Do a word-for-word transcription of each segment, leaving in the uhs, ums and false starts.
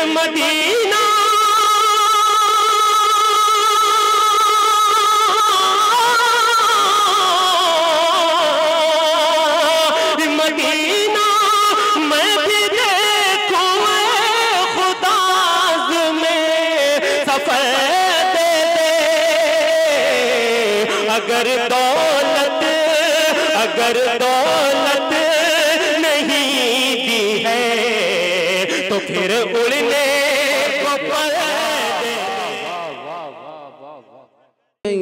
Medina Medina मैं भी देखूं खुदाज में सफर दे दे अगर दौलत अगर दौलत नहीं दी है तो फिर उड़ने को पर दे من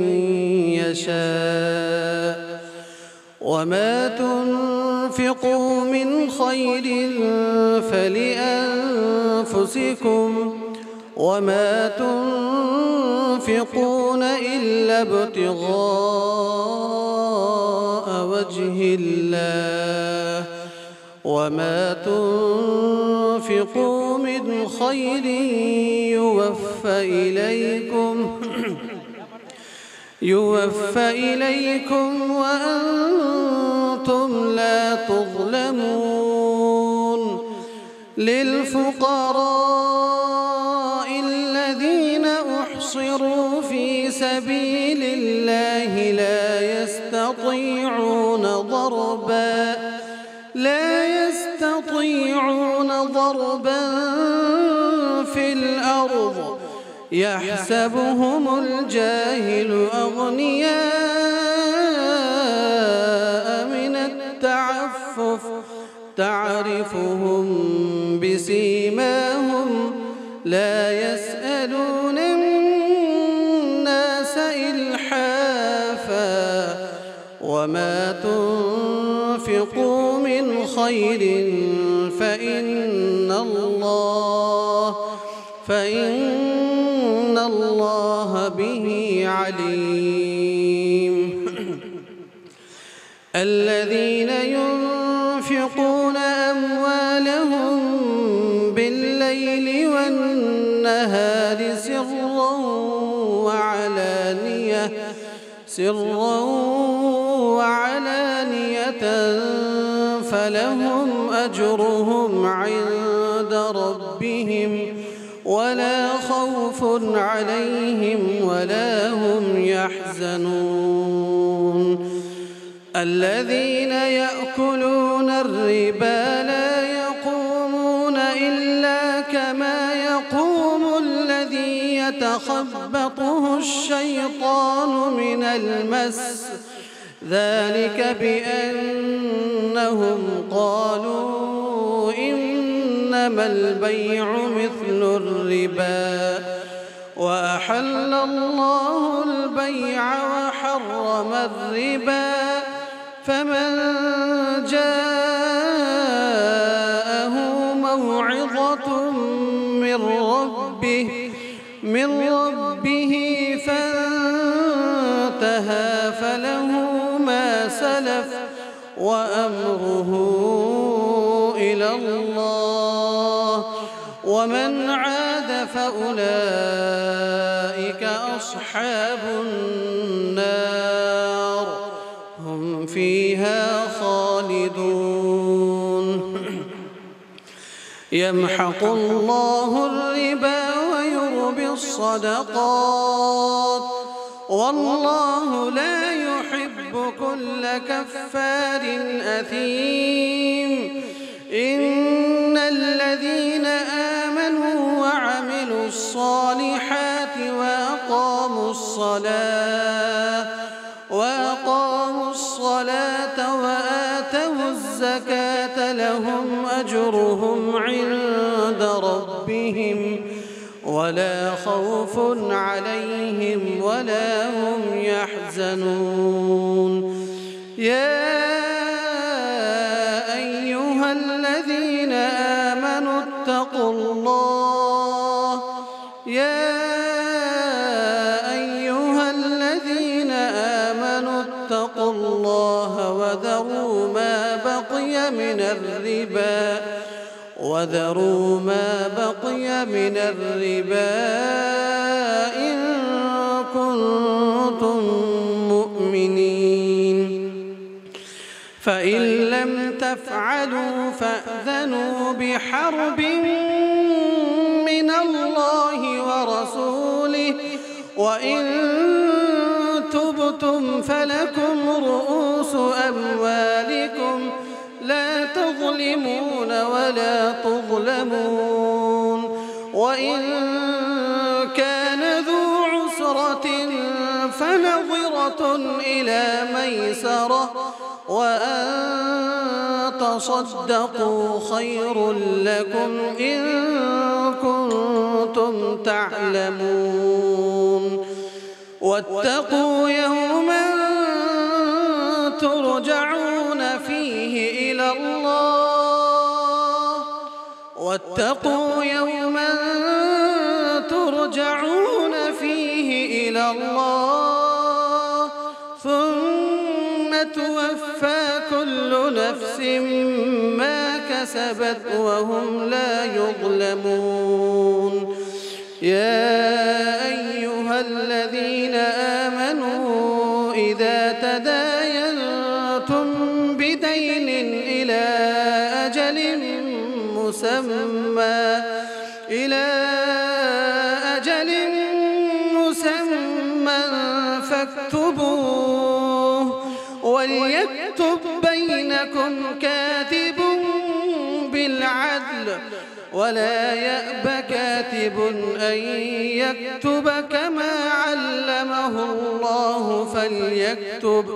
يشاء وما تنفقوا من خير فلأنفسكم وما تنفقون إلا ابتغاء وجه الله وما تنفقوا من خير يوفى إليكم يوفى إليكم وأنتم لا تظلمون للفقراء الذين أحصروا في سبيل الله لا يستطيعون ضربا لا يستطيعون ضربا في الأرض يحسبهم الجاهل أغنياء من التعفف تعرفهم بسيماهم لا يسألون الناس إلحافا وما تنفقوا من خير فإن الله فإن الله به عليم الذين ينفقون أموالهم بالليل والنهار سرا وعلانية سرا وعلانية فلهم أجرهم عند ربهم ولا خوف عليهم ولا هم يحزنون الذين يأكلون الربا لا يقومون إلا كما يقوم الذي يتخبطه الشيطان من المس ذلك بأنهم قالوا إنما البيع مثل الربا وأحل الله البيع وحرم الربا فمن جاءه موعظة من ربه من ربه فانتهى فله ما سلف وأمره إلى الله ومن عاد فأولئك أصحاب النار هم فيها خالدون يمحق الله الربا ويربي الصدقات والله لا يحب كل كفار أثيم إن الذين آمنوا وعملوا الصالحات وأقاموا الصلاة وأقاموا الصلاة وآتوا الزكاة لهم أجرهم عند ربهم ولا خوف عليهم ولا هم يحزنون يا أيها الذين آمنوا اتقوا الله يا أيها الذين آمنوا اتقوا الله وذروا ما بقي من الربا وذروا ما بقي من الربا إن كنتم مؤمنين فإن لم تفعلوا فأذنوا بحرب من وإن تبتم فلكم رؤوس أموالكم لا تظلمون ولا تظلمون. وإن كان ذو عسرة فنظرة إلى ميسرة وأن تصدقوا خير لكم إن كنتم تعلمون. واتقوا يوما ترجعون فيه إلى الله واتقوا يوما ترجعون فيه إلى الله ثم توفى كل نفس ما كسبت وهم لا يظلمون. يا أيها الذين آمنوا إذا تداينتم بدين إلى أجل مسمى إلى أجل مسمى فاكتبوه وليكتب بينكم كاتب بالعدل ولا يأب كاتب أن يكتب كما علمه الله فليكتب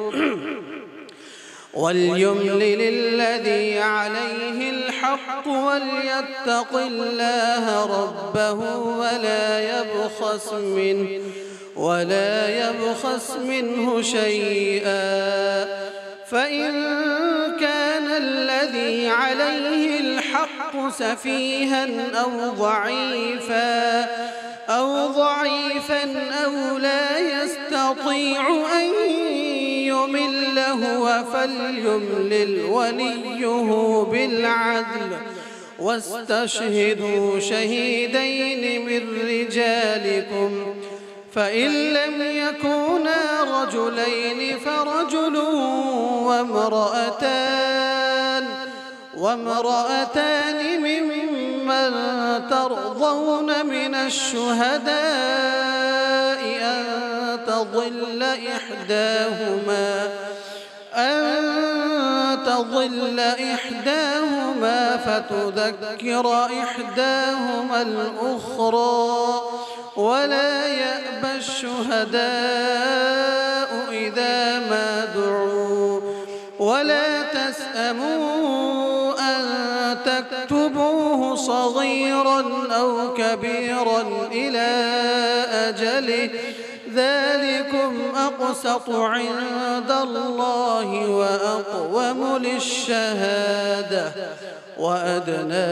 وليملل الذي عليه الحق وليتق الله ربه ولا يبخس منه ولا يبخس منه شيئا. فإن كان الذي عليه الحق سفيها أو ضعيفا أو ضعيفا أو لا يستطيع أن يمل هو فليملل وليه بالعدل واستشهدوا شهيدين من رجالكم فإن لم يكونا رجلين فرجل وامرأتان وامرأتان ممن ترضون من الشهداء أن تضل إحداهما أن تضل إحداهما فتذكر إحداهما الأخرى ولا يأبى الشهداء إذا ما دعوا ولا تسأموا أن تكتبوه صغيرا أو كبيرا إلى أجله ذلكم أقسط عند الله وأقوم للشهادة وأدنى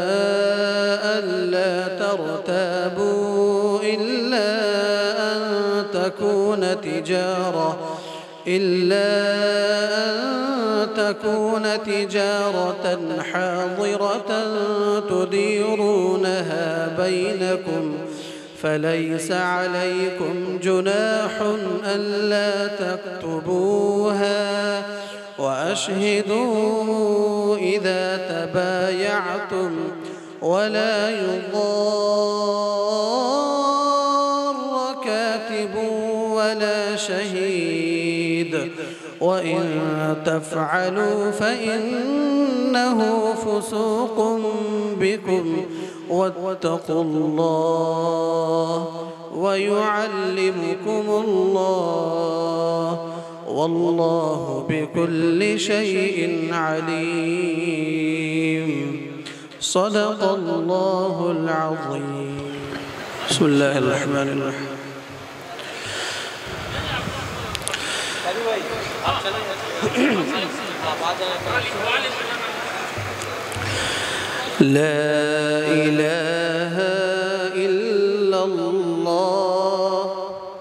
ألا ترتابوا إلا أن تكون تجارة إلا أن تكون تجارة حاضرة تديرونها بينكم فليس عليكم جناح ألا تكتبوها وأشهدوا إذا تبايعتم ولا يضار كاتب ولا شهيد وإن تفعلوا فإنه فسوق بكم واتقوا الله ويعلمكم الله والله بكل شيء عليم. صدق الله العظيم. بسم الله الرحمن الرحيم. لا إله إلا الله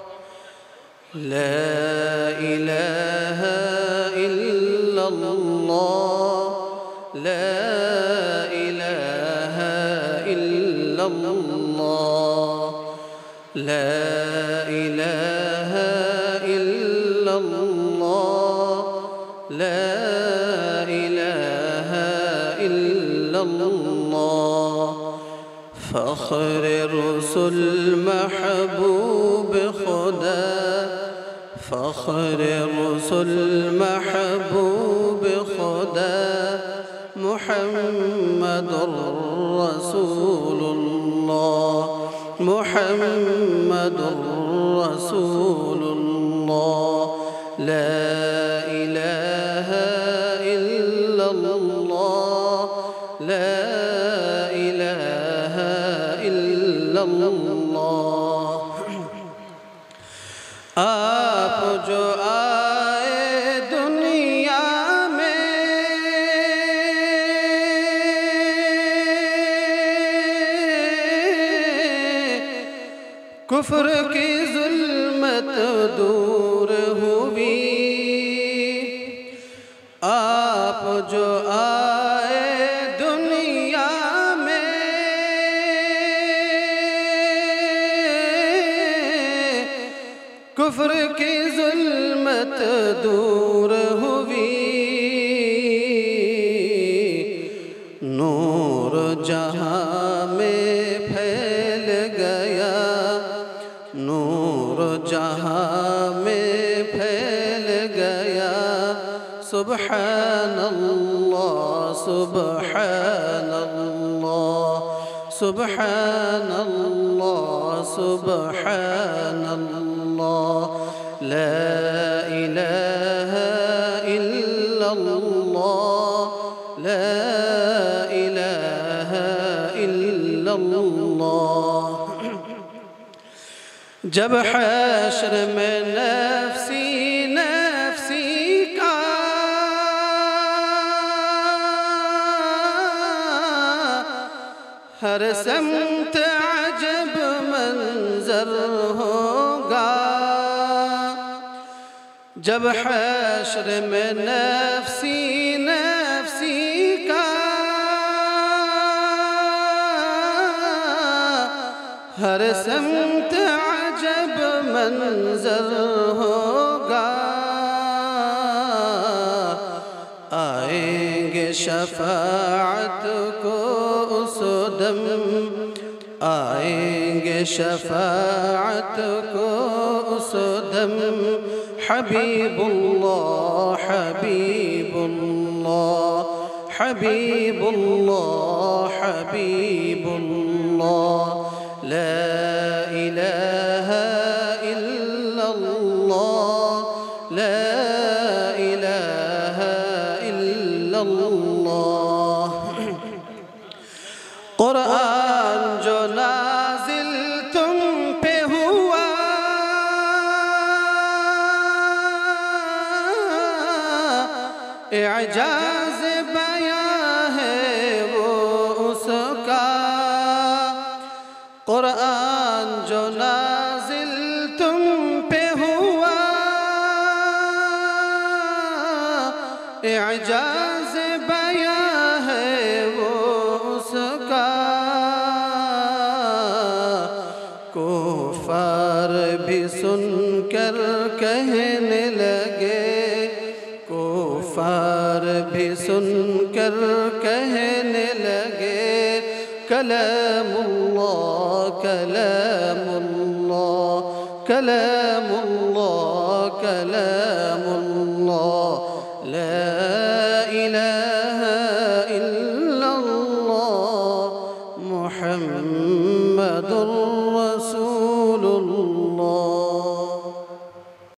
لا إله إلا الله لا إله إلا الله لا إله إلا الله لا إله إلا الله فخر الرسل محبوب खुदा फ़ख्र रुसुल महबूब खुदा मुहम्मदुर रसूलुल्लाह मुहम्मदुर रसूलुल्लाह ला इलाहा इल्लल्लाह ला इलाहा इल्लल्लाह। आप जो आए दुनिया में कुफ्र की जुल्मत दूर हुई। आप जो आए दुनिया में कुफ्र की जुल्मत दूर हुई। नूर जहाँ में फैल गया नूर जहाँ में फैल गया। सुब्हानल्लाह सुब्हानल्लाह सुब्हानल्लाह सुब्हानल्लाह ला इलाहा इल्लल्लाह ला इलाहा इल्लल्लाह। जब हश्र में नफ्सी नफ्सी का हर समत अजब मंजर होगा। जब हश्र में नफ्सी नफ्सी का हर समत अजब मंजर होगा। आएंगे शफाअत को उस दम आएंगे शफाअत को उस दम। हबीबुल्लाह हबीबुल्लाह हबीबुल्लाह हबीबुल्लाह ला इलाहा इल्लल्लाह ला इलाहा इल्लल्लाह। कुरान जो नाजिल तुम पे हुआ एजाज बयां है वो उसका। कुरान जो नाजिल तुम पे हुआ एजाज बयां है वो उसका। कुफार भी सुनकर कहने लगे कुफार भी सुनकर कहने लगे कलामुल्लाह कलामुल्लाह कलामुल्लाह कलामुल्लाह ला इलाहा इल्लल्लाह मुहम्मदुर